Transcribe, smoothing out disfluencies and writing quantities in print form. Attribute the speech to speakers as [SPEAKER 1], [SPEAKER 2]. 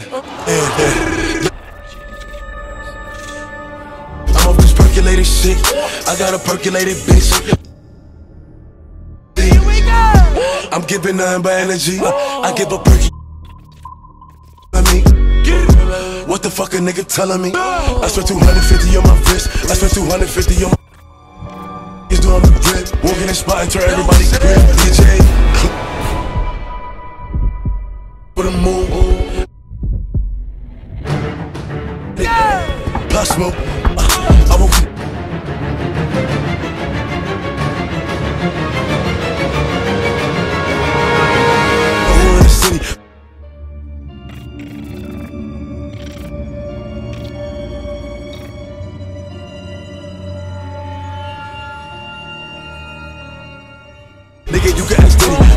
[SPEAKER 1] I'm off this percolated shit. I got a percolated bitch. I'm giving nothing but energy. I give a perky. What the fuck a nigga telling me? I spent 250 on my wrist. I spent 250 on my. He's doing the grip. Walk in the spot and turn everybody grip. DJ. For the moon. Plus smoke. I won't. In the city. Nigga, you can ask Diddy.